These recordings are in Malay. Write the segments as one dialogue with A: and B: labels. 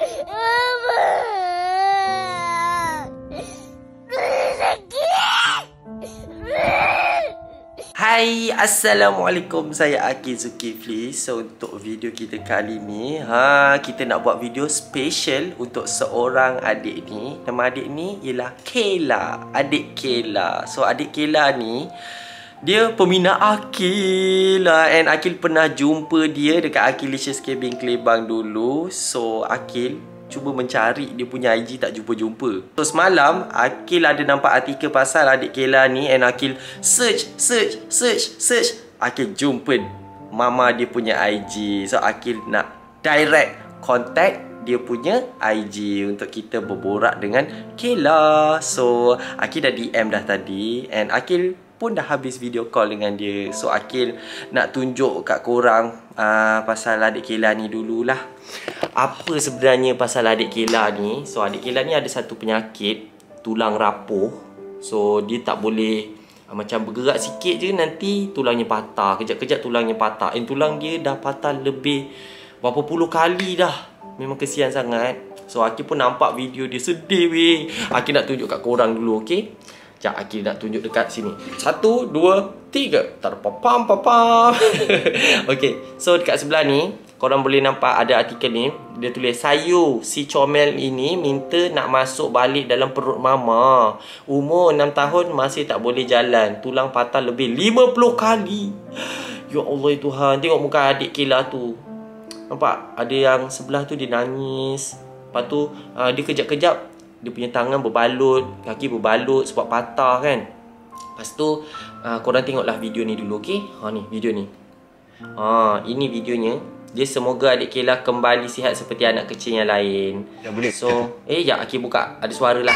A: Hai, Assalamualaikum. Saya Akil Zulkifli. So untuk video kita kali ni, kita nak buat video special untuk seorang adik ni. Nama adik ni ialah Kayla, adik Kayla. So adik Kayla ni dia peminat Akil and Akil pernah jumpa dia dekat Akilicious Cabin Kelebang dulu. So Akil cuba mencari dia punya IG, tak jumpa-jumpa. So semalam Akil ada nampak artikel pasal adik Kayla ni and Akil search. Akil jumpa mama dia punya IG. So Akil nak direct contact dia punya IG untuk kita berborak dengan Kayla. So Akil dah DM dah tadi and Akil pun dah habis video call dengan dia. So Akil nak tunjuk kat korang pasal adik Kayla ni dululah. Apa sebenarnya pasal adik Kayla ni? So adik Kayla ni ada satu penyakit tulang rapuh. So dia tak boleh macam bergerak sikit je nanti tulangnya patah, kejap-kejap tulangnya patah. Tulang dia dah patah lebih berapa puluh kali dah. Memang kesian sangat. So Akil pun nampak video dia, sedih weh. Akil nak tunjuk kat korang dulu, okey? Sekejap Akil nak tunjuk dekat sini. 1, 2, 3. Tarpapam papam. Okey, so dekat sebelah ni korang boleh nampak ada artikel ni. Dia tulis, sayur si comel ini minta nak masuk balik dalam perut mama. Umur 6 tahun masih tak boleh jalan. Tulang patah lebih 50 kali. Ya Allah Tuhan. Tengok muka adik Kayla tu. Nampak? Ada yang sebelah tu dia nangis. Lepas tu dia kejap-kejap dia punya tangan berbalut, kaki berbalut sebab patah kan. Lepas tu korang tengoklah video ni dulu, okey? Ni video ni. Ini videonya. Dia semoga adik Kayla kembali sihat seperti anak kecil yang lain.
B: Ya, boleh.
A: So, ya Akil buka. Ada suara lah.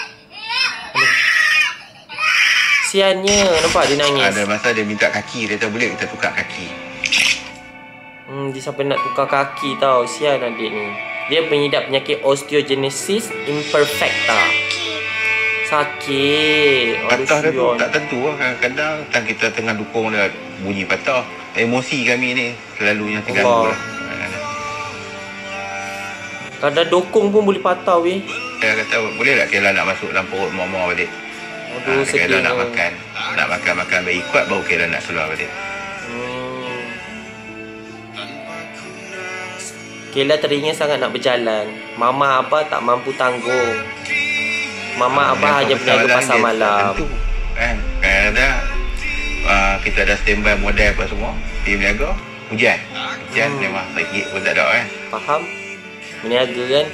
A: Siannya, nampak dia nangis.
B: Ada masa dia minta kaki, dia tak boleh kita tukar kaki.
A: Dia sampai nak tukar kaki tau. Sian adik ni. Dia mengidap penyakit osteogenesis imperfecta. Sakit.
B: Patah dia tu tak tentu lah. Kadang-kadang kita tengah dukung dia bunyi patah. Emosi kami ni selalunya terganggu lah.
A: Kadang dokong pun boleh patah weh.
B: Saya kata boleh tak Kayla nak masuk dalam perut mama balik. Kayla nak makan. Nak makan bayi kuat baru Kayla nak keluar balik.
A: Kayla teringin sangat nak berjalan. Mama Abah tak mampu tanggung. Mama Abah hanya berniaga pasar malam.
B: Tentu kan. Kadang-kadang kita dah standby model apa semua. Dia berniaga. Hujan memang sakit pun tak ada kan.
A: Faham? Berniaga kan.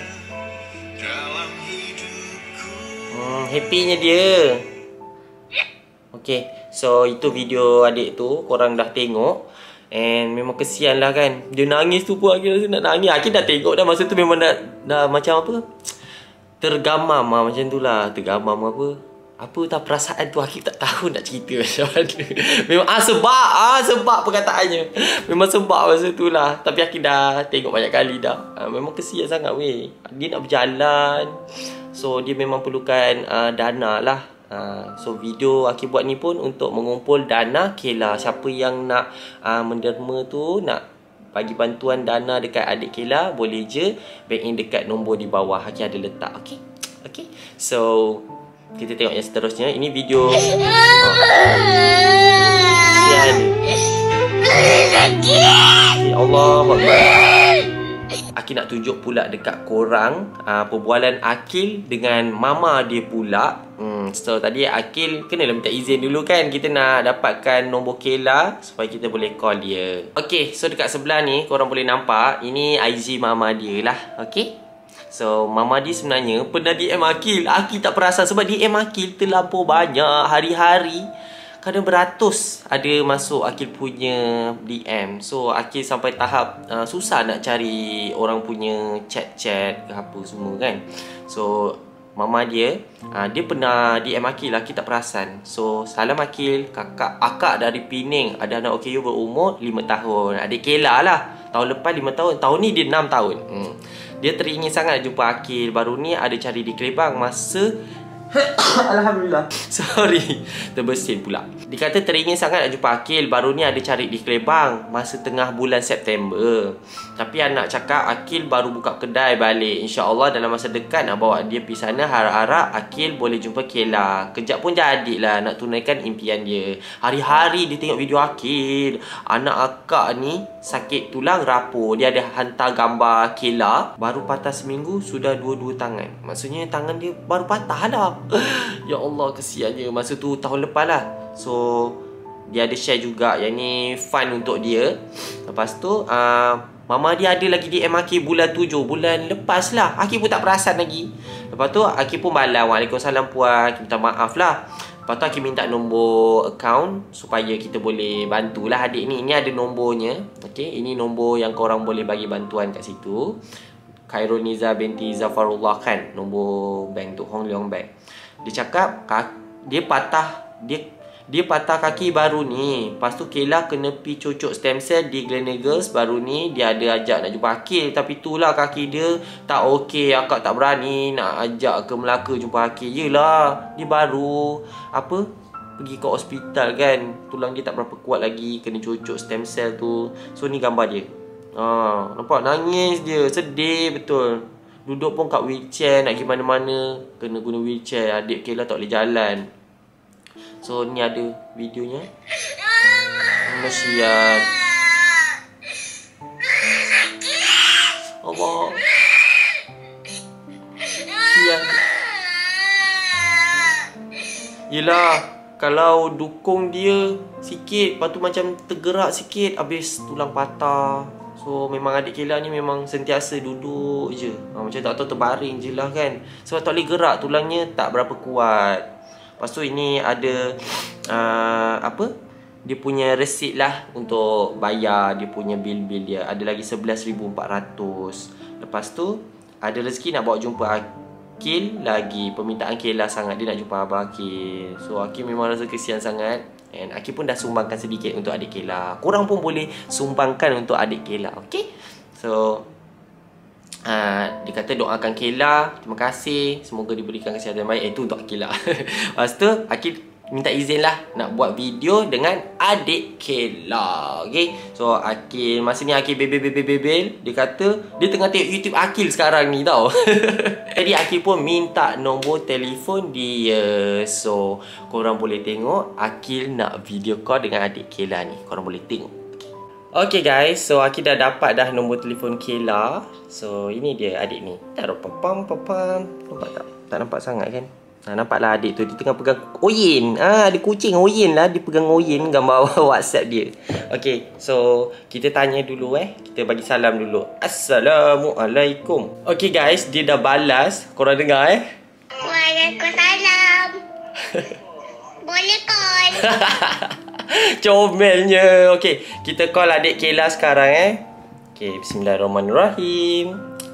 A: Happynya dia. Okay, so itu video adik tu. Korang dah tengok. And memang kesian lah kan. Dia nangis tu pun Akil rasa nak nangis. Akil dah tengok dah. Masa tu memang dah macam apa, tergamam lah macam tu lah. Tergamam apa tak perasaan tu Akil tak tahu nak cerita macam mana. Memang sebab perkataannya. Memang sebab masa tu lah. Tapi Akil dah tengok banyak kali dah. Memang kesian sangat weh. Dia nak berjalan. So dia memang perlukan dana lah. So video Akil buat ni pun untuk mengumpul dana Kayla. Siapa yang nak menderma tu, nak bagi bantuan dana dekat adik Kayla, boleh je bank in dekat nombor di bawah. Akil ada letak. Okay. So kita tengok yang seterusnya. Ini video Ya Allah Akbar. Akil nak tunjuk pula dekat korang perbualan Akil dengan mama dia pula. So tadi Akil kenalah minta izin dulu kan. Kita nak dapatkan nombor Kayla supaya kita boleh call dia. Okay, so dekat sebelah ni korang boleh nampak ini IG mama dia lah. Okay, so mama dia sebenarnya pernah DM Akil. Akil tak perasan sebab DM Akil terlampau banyak. Hari-hari kadang beratus ada masuk Akil punya DM. So Akil sampai tahap susah nak cari orang punya chat-chat ke apa semua kan. So mama dia pernah DM Akil. Akil tak perasan. So salam Akil, akak dari Pening, ada anak OKU berumur 5 tahun. Adik Kayla lah. Tahun lepas 5 tahun. Tahun ni dia 6 tahun. Dia teringin sangat jumpa Akil. Baru ni ada cari di Kelebang. Masa Alhamdulillah. Sorry, terbersin pula. Dia kata teringin sangat nak jumpa Akil. Baru ni ada cari di Kelebang masa tengah bulan September. Tapi anak cakap Akil baru buka kedai balik. InsyaAllah dalam masa dekat nak bawa dia pergi sana. Harap-harap Akil boleh jumpa Kela. Kejap pun jadilah nak tunaikan impian dia. Hari-hari dia tengok video Akil. Anak akak ni sakit tulang rapuh. Dia ada hantar gambar Kela. Baru patah seminggu sudah dua-dua tangan. Maksudnya tangan dia baru patah lah. Ya Allah, kesiannya. Masa tu tahun lepas lah. So dia ada share juga yang ni fun untuk dia. Lepas tu mama dia ada lagi DM Akil bulan 7. Bulan lepas lah. Akil pun tak perasan lagi. Lepas tu Akil pun balas, Waalaikumsalam puan, minta maaf lah. Lepas tu Akil minta nombor account supaya kita boleh bantulah adik ni. Ini ada nombornya. Okay, ini nombor yang korang boleh bagi bantuan kat situ. Khairul Niza binti Zafarullah kan, nombor bank tu, Hong Leong Bank. Dia cakap dia patah kaki baru ni. Lepas tu Kela kena pi cucuk stem cell di Gleneagles baru ni. Dia ada ajak nak jumpa Akil. Tapi itulah kaki dia tak okey. Akak tak berani nak ajak ke Melaka jumpa Akil. Yelah, dia baru pergi ke hospital kan. Tulang dia tak berapa kuat lagi. Kena cucuk stem cell tu. So ni gambar dia. Nampak nangis dia. Sedih betul. Duduk pun kat wheelchair. Nak pergi mana-mana kena guna wheelchair. Adik Kela tak boleh jalan. So ni ada videonya. Kasihan. Allah. Kasihan. Yelah, kalau dukung dia sikit, lepas tu macam tergerak sikit, habis tulang patah. So memang adik Kela ni memang sentiasa duduk je. Macam tak tahu terbaring je lah kan. Sebab tak boleh gerak, tulangnya tak berapa kuat. Lepas tu ini ada dia punya resit lah untuk bayar dia punya bil-bil dia. Ada lagi 11,400. Lepas tu ada rezeki nak bawa jumpa Akil lagi. Permintaan Kela sangat, dia nak jumpa abang Akil. So Akil memang rasa kesian sangat. And Akil pun dah sumbangkan sedikit untuk adik Kela. Korang pun boleh sumbangkan untuk adik Kela. Okay. So dia kata doakan Kela, terima kasih, semoga diberikan kesihatan yang baik. Itu untuk Akil lah. Lepas tu Akil minta izin lah nak buat video dengan adik Kela. Okay. So Akil, masa ni Akil bebel. Dia kata dia tengah tengok YouTube Akil sekarang ni tau. Jadi Akil pun minta nombor telefon dia. So korang boleh tengok Akil nak video call dengan adik Kela ni. Korang boleh tengok. Okay guys, so Akil dah dapat dah nombor telefon Kela. So ini dia adik ni. Taruh papam. Nampak tak? Tak nampak sangat kan? Nampaklah adik tu, dia tengah pegang oyen. Ada kucing oyen lah, dia pegang oyen, gambar WhatsApp dia. Okay, so kita tanya dulu kita bagi salam dulu. Assalamualaikum. Okay guys, dia dah balas. Korang dengar
C: Waalaikumsalam. Boleh call.
A: Comelnya. Okay, kita call adik Kela sekarang Okay, bismillahirrahmanirrahim.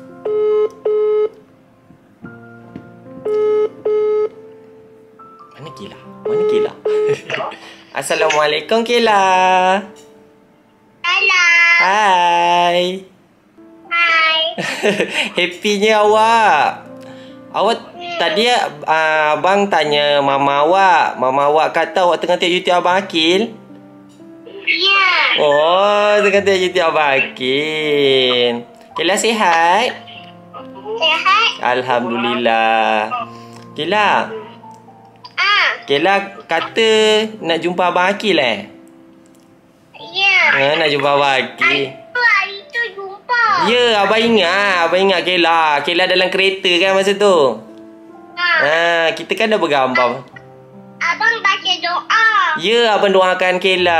A: Mana Kela? Assalamualaikum Kela.
C: Hello.
A: Hai. Happynya awak. Awak tadi abang tanya mama awak. Mama awak kata awak tengah tengok YouTube abang Akil.
C: Ya.
A: Oh, tengah tengok YouTube abang Akil. Kela sihat?
C: Sihat.
A: Alhamdulillah. Kela. Kela kata nak jumpa abang Akil
C: Ya.
A: nak jumpa abang Akil.
C: Hari tu jumpa.
A: Ya, abang ingat Kela. Kela dalam kereta kan masa tu. Kita kan dah bergambar.
C: Abang baca doa.
A: Ya, abang doakan Kela.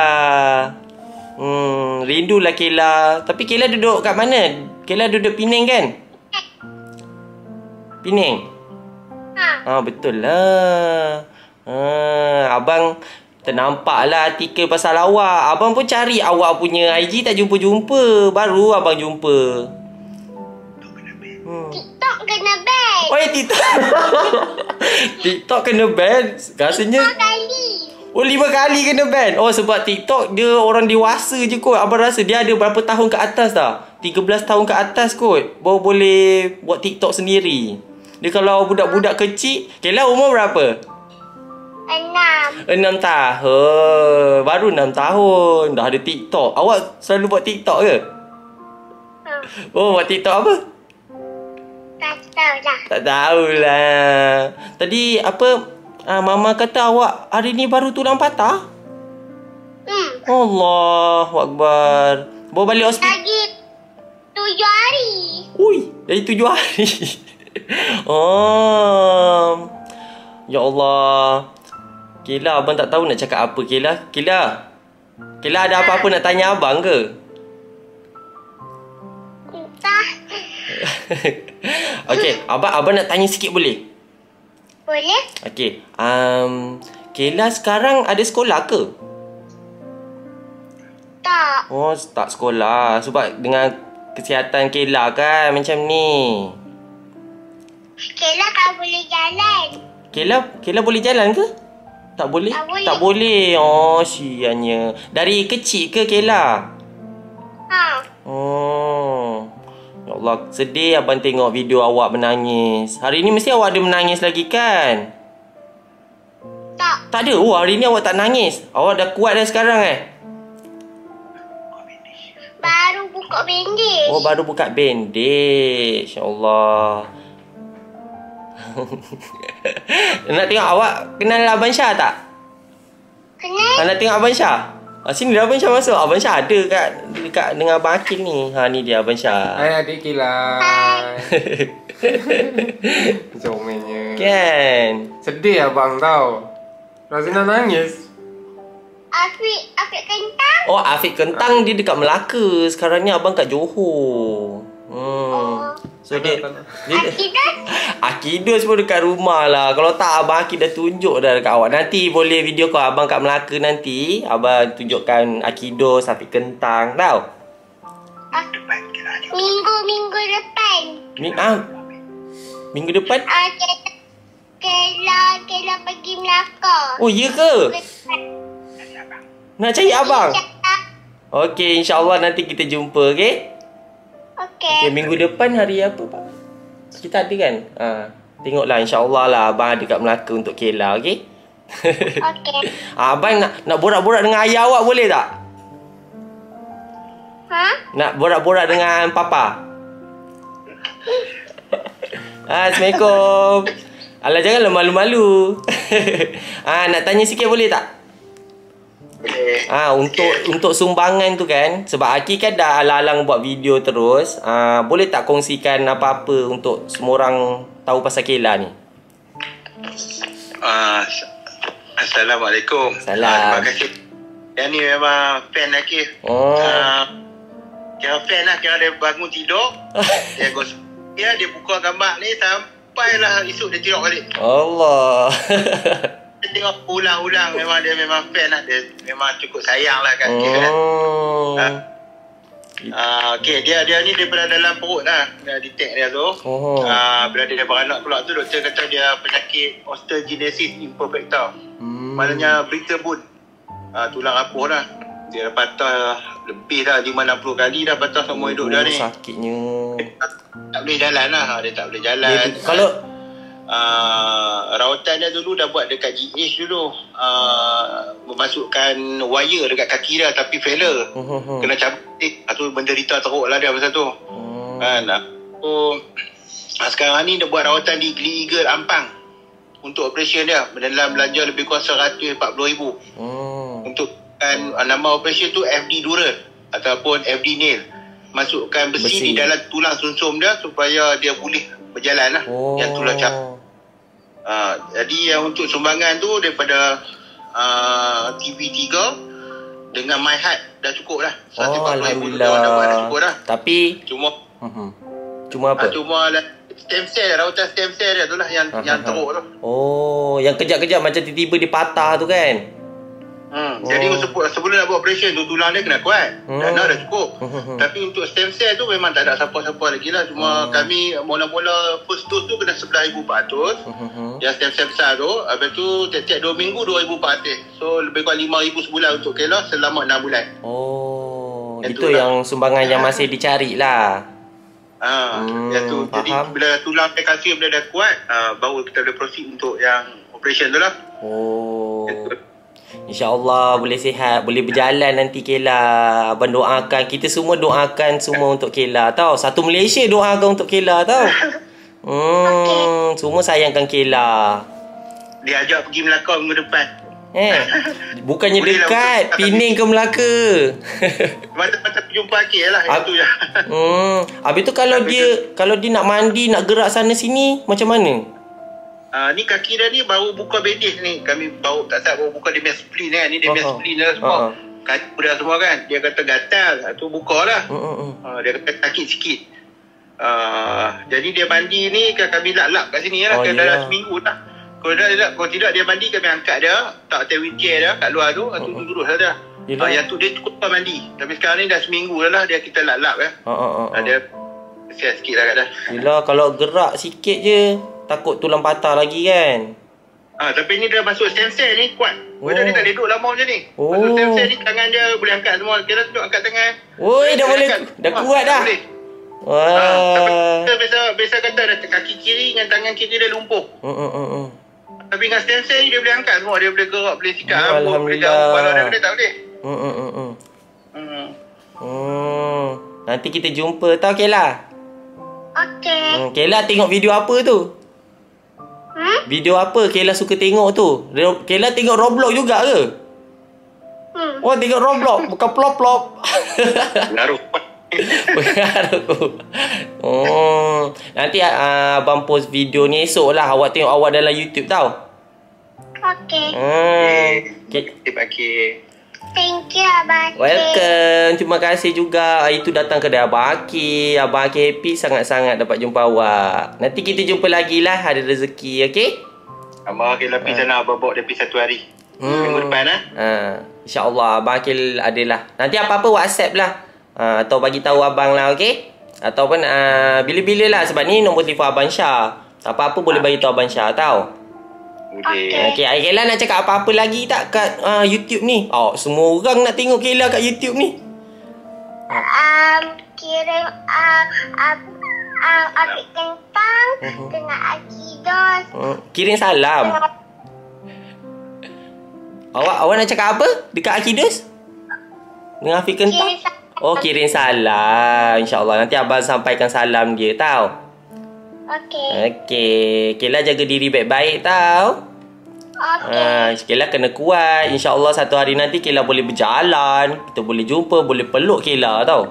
A: Rindulah Kela. Tapi Kela duduk kat mana? Kela duduk Penang kan? Penang? Betul lah. Abang ternampaklah artikel pasal awak. Abang pun cari awak punya IG tak jumpa-jumpa. Baru abang jumpa.
C: TikTok kena ban.
A: Oh ya, TikTok kena ban. Rasanya
C: 5 kali.
A: Oh 5 kali kena ban. Oh sebab TikTok dia orang dewasa je kot. Abang rasa dia ada berapa tahun ke atas dah? 13 tahun ke atas kot baru boleh buat TikTok sendiri. Dia kalau budak-budak kecil, Kela umur berapa?
C: 6.
A: 6 tahun. Baru 6 tahun. Dah ada TikTok. Awak selalu buat TikTok ke? Oh, buat TikTok apa?
C: Tak tahu lah.
A: Tak tahulah. Tadi apa? Mama kata awak hari ni baru tulang patah? Allahu Akbar. Bawa balik hospital.
C: Lagi 7 hari.
A: Ui, dari 7 hari. Oh. Ya Allah. Kela, abang tak tahu nak cakap apa, Kela. Kela ada apa-apa nak tanya abang ke?
C: Entah.
A: Okey, abang nak tanya sikit boleh?
C: Boleh?
A: Okey. Kela sekarang ada sekolah ke?
C: Tak.
A: Oh, tak sekolah. Sebab dengan kesihatan Kela kan macam ni.
C: Kela kau boleh jalan.
A: Kela boleh jalan ke? Tak boleh?
C: Tak boleh.
A: Tak boleh. Oh, siannya. Dari kecil ke Kela? Oh. Ya Allah, sedih abang tengok video awak menangis. Hari ni mesti awak ada menangis lagi kan?
C: Tak.
A: Tak ada. Oh, hari ni awak tak nangis. Awak dah kuat dah sekarang
C: Baru buka bandage.
A: Oh, baru buka bandage. Ya Allah. Nak tengok awak kenal Abang Syah tak?
C: Kenal?
A: Nak tengok Abang Syah? Sini dah Abang Syah masuk. Abang Syah ada dekat dengan Abang Akil ni. Ni dia Abang Syah.
D: Hai adik Kela. Comelnya.
A: Kan?
D: Sedih abang tau. Rasa nak nangis.
C: Afiq kentang.
A: Oh, Afiq Kentang dia dekat Melaka. Sekarang ni abang kat Johor. So dia Akidus pun dekat rumah lah. Kalau tak abang Akid dah tunjuk dah dekat awak. Nanti boleh video call abang kat Melaka nanti. Abang tunjukkan Akidus, Afiq Kentang tau.
C: Minggu depan.
A: Minggu depan?
C: Kela pergi Melaka.
A: Oh, ya ke? Nak cari abang? Okey, insyaAllah nanti kita jumpa, okey? Okey, minggu depan hari apa, Pak? Kita ada kan? Tengoklah, insyaAllah lah abang ada kat Melaka untuk Kela, okey?
C: Okey.
A: Abang nak borak-borak dengan ayah awak boleh tak? Nak borak-borak dengan papa? Assalamualaikum. Alah, janganlah malu-malu. Nak tanya sikit boleh tak? Untuk sumbangan tu kan, sebab Aki kan dah alang-alang buat video terus. Boleh tak kongsikan apa-apa untuk semua orang tahu pasal Kela ni?
B: Assalamualaikum.
A: Salam.
B: Terima kasih. Yang ni memang fan Aki. Kira fan lah. Kira dia bangun tidur. Dia buka gambar ni sampailah esok dia tengok balik.
A: Allah.
B: Dia tengok ulang-ulang. Dia memang fan lah. Dia memang cukup sayang lah kat Aki kan. Okay, dia ni daripada dalam perut lah. Dia detect dia tu. Bila dia beranak pula tu, doktor kata dia penyakit osteogenesis imperfecta. Maknanya brittle bone. Tulang rapuh lah. Dia dah patah lebih dah 5-60 kali dah patah semua hidup dia ni.
A: Sakitnya.
B: Tak boleh jalan lah. Dia tak boleh jalan.
A: Kalau
B: rawatan dia dulu dah buat dekat GH dulu. Memasukkan wire dekat kaki dia tapi failure. Kena cabut. Tu menderita teruk lah dia pasal tu. Sekarang ni dia buat rawatan di Glee Eagle Ampang untuk operation dia. Dalam belanja lebih kurang RM140,000. Untuk nama operation tu FD Dural ataupun FD Nail. Masukkan besi di dalam tulang sumsum dia supaya dia boleh berjalan lah. Yang tulang cabut. Jadi yang untuk sumbangan tu daripada TV3 dengan MyHeart dah cukup lah.
A: Alhamdulillah.
B: Dah cukup dah.
A: Tapi Cuma apa?
B: Cuma stem cell, rawatan stem cell dia tu lah yang teruk tu.
A: Yang kejap-kejap macam tiba-tiba dia patah tu kan?
B: Jadi sebelum nak buat operation tu, tulang dia kena kuat. Dana dah cukup. Tapi untuk stem cell tu memang tak ada support-support lagi lah. Cuma kami mula-mula first dose tu kena RM11,400. Yang stem cell besar tu. Habis tu tiap-tiap 2 minggu RM2,400. So lebih kurang RM5,000 sebulan untuk Kela selama 6 bulan.
A: Itu yang sumbangan yang masih dicari lah.
B: Yang tu. Jadi bila tulang dan kalsium dia dah kuat, baru kita boleh proceed untuk yang operation tu lah.
A: InsyaAllah boleh sihat, boleh berjalan nanti Kela. Abang doakan, kita semua doakan semua untuk Kela tau. Satu Malaysia doakan untuk Kela tau. Semua sayangkan Kela.
B: Dia ajak pergi Melaka minggu depan.
A: Bukannya dekat, Pening ke Melaka.
B: Mata-mata jumpa Akil lah. Itu je.
A: Habis tu kalau dia nak mandi, nak gerak sana sini, macam mana?
B: Ni kaki dia ni baru buka bedis ni. Kami baru buka dia punya spleen kan. Ni dia punya spleen dah semua. Kaki dah semua kan. Dia kata gatal. Tu buka lah. Dia kata sakit sikit. Jadi dia mandi ni kami lap-lap kat sini lah. Dalam seminggu lah. Kalau tidak dia mandi, kami angkat dia. Tak atas wheelchair dia kat luar tu. Tu duduk lah dah. Yang tu dia cukup mandi. Tapi sekarang ni dah seminggu dah lah. Kita lap-lap kan. Dia kesian sikit lah kat dah.
A: Yelah, kalau gerak sikit je takut tulang patah lagi kan.
B: Tapi ni dia masuk stem cell ni kuat. Dia tak duduk lama macam ni. Masuk stem cell ni tangan dia boleh angkat semua. Kita tunjuk angkat tangan.
A: Dah boleh. Dah kuat dah.
B: Boleh. Tapi biasa kata kaki kiri dengan tangan kiri dia lumpuh. Tapi dengan stem cell ni dia boleh angkat semua. Dia boleh gerak, boleh sikat. Boleh jauh. Kalau dia tak boleh.
A: Nanti kita jumpa tau Kela.
C: Okey.
A: Kela tengok video apa tu? Video apa Kela suka tengok tu? Kela tengok Roblox juga ke? Tengok Roblox. Bukan plop-plop.
B: Pengaruh.
A: Nanti abang post video ni esok lah. Awak tengok awak dalam YouTube tau.
C: Okey.
B: Terima kasih.
C: Thank you, Abang Akil.
A: Welcome. Terima kasih juga. Itu datang kedai Abang Akil. Abang Akil happy sangat-sangat dapat jumpa awak. Nanti kita jumpa lagi lah. Ada rezeki, okey?
B: Abang Akil pergi sana. Abang bawa dia pergi satu hari. Minggu depan lah.
A: InsyaAllah Abang Akil adalah. Nanti apa-apa WhatsApp lah. Atau bagi tahu abang lah, okey? Ataupun bila-bila lah. Sebab ni nombor telefon Abang Syah. Apa-apa boleh bagi tahu Abang Syah tau. Okey, Kela nak cakap apa-apa lagi tak kat YouTube ni? Semua orang nak tengok Kela kat YouTube ni.
C: Kirim apik kentang dengan akidos.
A: Kirim salam. Awak nak cakap apa dekat Akidos? Dengan apik kentang? Kirim salam. InsyaAllah nanti abang sampaikan salam dia tau. Okey. Kela jaga diri baik-baik tau. Kela kena kuat. InsyaAllah satu hari nanti Kela boleh berjalan. Kita boleh jumpa, boleh peluk Kela tau.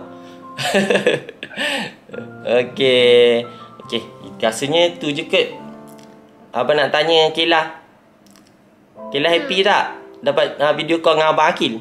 A: Okey. Rasanya tu je kot. Abang nak tanya Kela. Kela happy tak dapat video call dengan Abang Akil?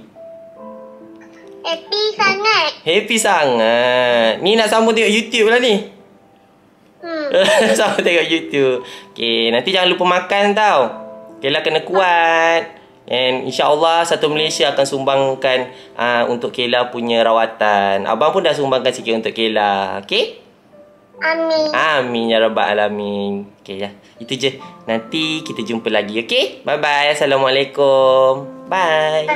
A: Happy sangat. Ni nak sambung tengok YouTube lah ni. Sama tengok YouTube. Okay, nanti jangan lupa makan tau. Kela kena kuat. And insyaAllah satu Malaysia akan sumbangkan untuk Kela punya rawatan. Abang pun dah sumbangkan sikit untuk Kela. Okay? Amin ya rabbal alamin. Okay, ya. Itu je. Nanti kita jumpa lagi. Okay? Bye-bye. Assalamualaikum. Bye.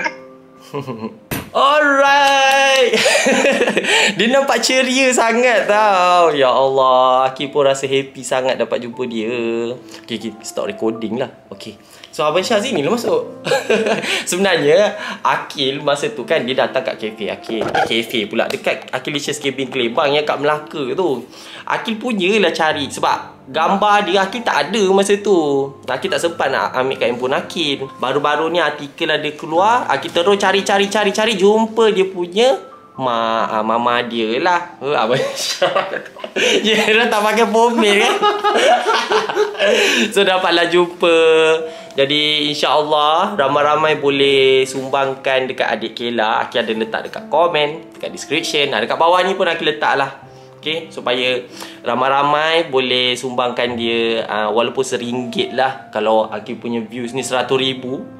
A: Alright. Dia nampak ceria sangat tau. Ya Allah, Akil pun rasa happy sangat dapat jumpa dia. Okay, stop recording lah. Okay, so Abang Syah sini lah masuk. Sebenarnya Akil masa tu kan dia datang kat kafe Akil. Kafe pula dekat Akilicious Cabin Kelebang yang kat Melaka tu. Akil punyalah cari sebab gambar dia Akil tak ada masa tu. Akil tak sempat nak ambil kat handphone Akil. Baru-baru ni artikel ada keluar. Akil terus cari jumpa dia punya mama dia lah. Abang Syah. Dia dah tak pakai pomade kan. So dapatlah jumpa. Jadi insyaAllah ramai-ramai boleh sumbangkan dekat adik Kela. Akil ada letak dekat komen, dekat description. Dekat bawah ni pun Akil letak lah. Okay, supaya ramai-ramai boleh sumbangkan dia walaupun RM1 lah. Kalau Akil punya views ni 100,000,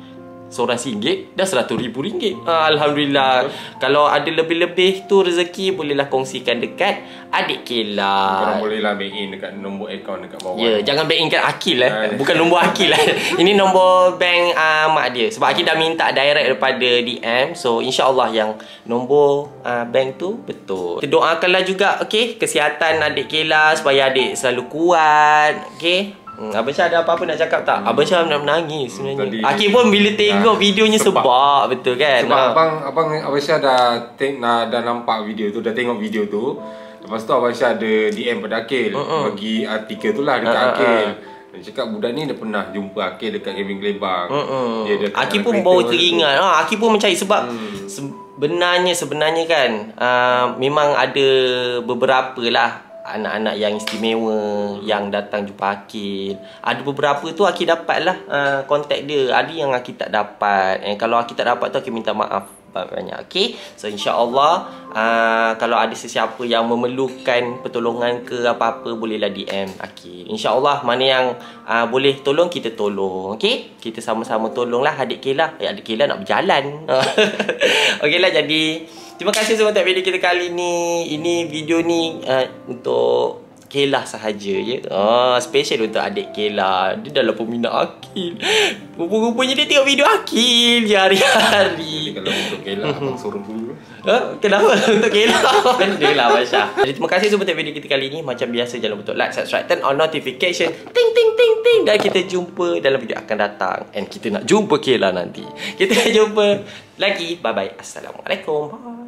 A: seorang RM1 dah RM100,000. Alhamdulillah. Kalau ada lebih-lebih tu rezeki, bolehlah kongsikan dekat adik Kela.
D: Korang bolehlah bank in dekat nombor akaun dekat bawah.
A: Ya, jangan bank in kat Akil bukan nombor Akil Ini nombor bank mak dia. Sebab Akil dah minta direct daripada DM. So insya-Allah yang nombor bank tu betul. Kita doakanlah juga, okey, kesihatan adik Kela supaya adik selalu kuat, okey. Abang Syah ada apa-apa nak cakap tak? Abang Syah nak menangis sebenarnya. Akil pun bila tengok videonya sebab betul kan?
D: Sebab abang Syah dah nampak video tu, dah tengok video tu. Lepas tu Abang Syah ada DM pada Akil, bagi artikel tu lah dekat Akil. Dia cakap budak ni dah pernah jumpa Akil dekat Kevin Kelebang.
A: Akil pun baru teringat. Akil pun mencari sebab sebenarnya kan memang ada beberapa lah anak-anak yang istimewa yang datang jumpa Akil. Ada beberapa tu Akil dapat lah kontak dia. Ada yang Akil tak dapat. Kalau Akil tak dapat tu Akil minta maaf banyak. Okay, so insya-Allah kalau ada sesiapa yang memerlukan pertolongan ke apa-apa, bolehlah DM Akil. InsyaAllah mana yang boleh tolong, kita tolong. Okay, kita sama-sama tolonglah adik Kela. Adik Kela nak berjalan. Okey lah, jadi terima kasih semua untuk video kita kali ni. Ini video ni untuk Kela sahaja je. Special untuk adik Kela. Dia dah peminat Akil. Rupa-rupanya dia tengok video Akil je hari-hari.
D: Kalau untuk Kela, abang suruh dulu.
A: Kenapa? Untuk Kela? Dia lah Masya. Jadi terima kasih semua untuk video kita kali ni. Macam biasa, jangan lupa untuk like, subscribe, turn on notification. Ting ting ting ting. Dan kita jumpa dalam video akan datang. And kita nak jumpa Kela nanti. Kita jumpa lagi. Bye bye. Assalamualaikum. Bye.